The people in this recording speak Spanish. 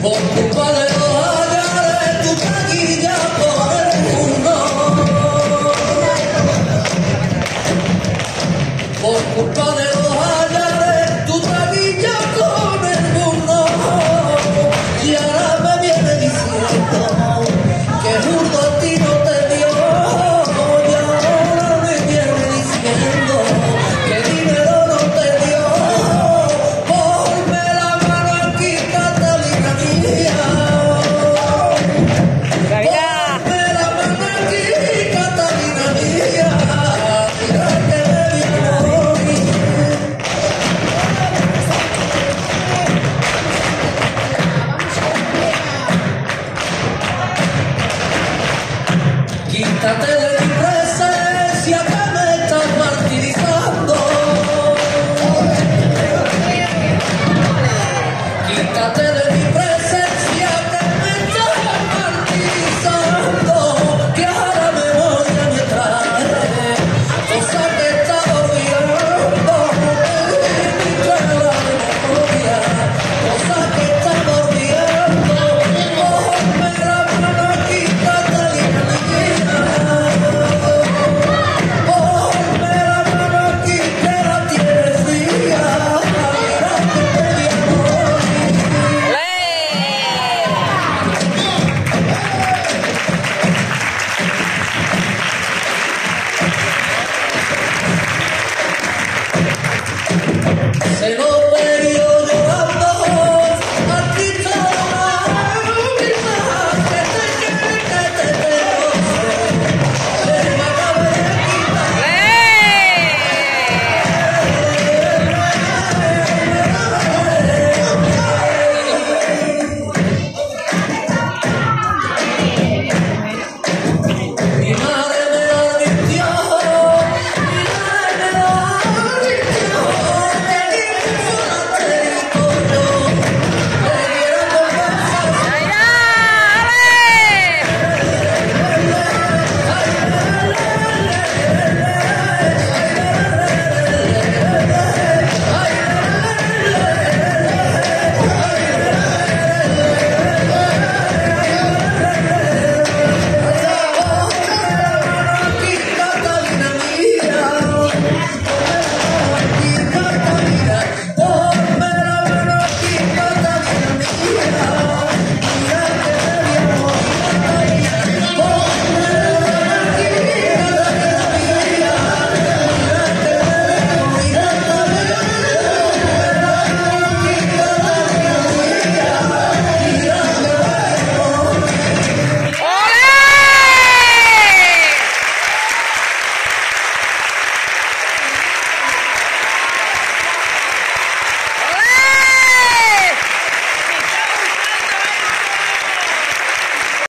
Por culpa de los hallares, tu taquilla por el mundo. Por culpa de los hallares, tu taquilla con el mundo. Y ahora me viene diciendo que justo a ti no te dio. Y ahora me viene diciendo que dinero no te dio. Ponme la mano aquí, Catalina mía. Ponme la mano aquí, Catalina mía. Mira que me viene a morir. Quítate de mi presencia que me estás martirizando. Quítate de mi presencia que me estás martirizando. Que ahora me voy a mi traje, cosa que estaba olvidando. Mi traje la memoria, cosa que estaba olvidando. Ponme la mano aquí, Catalina mía. Ponme la mano aquí que la tienes fría. Mira que te voy a morir. Se lo